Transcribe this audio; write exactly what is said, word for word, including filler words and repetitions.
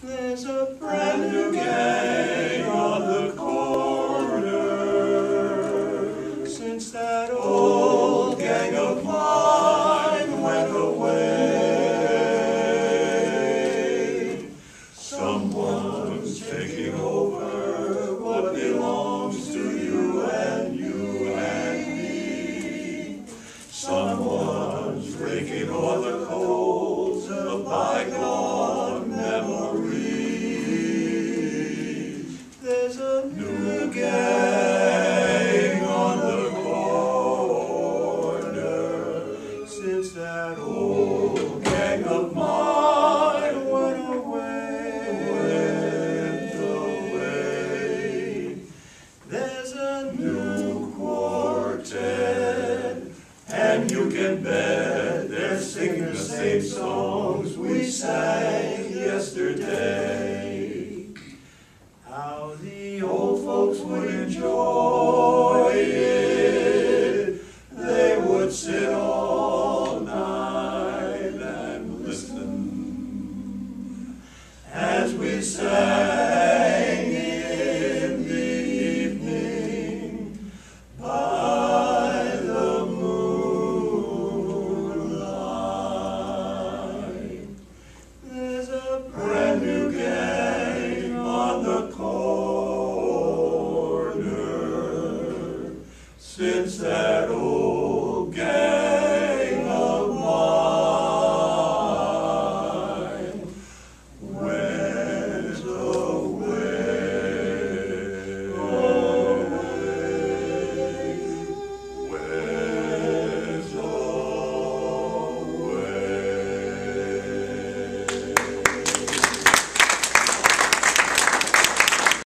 There's a brand new gang on the corner. Since that old gang of mine went away, someone's taking over what belongs to you and you and me. Someone's raking o'er the coals of bygone memories. There's a new gang on the corner. Since that old gang of mine went away, went away. There's a new quartet, and you can bet they're singing the same songs we sang yesterday. How the old folks would enjoy it. They would sit all night and listen as we sang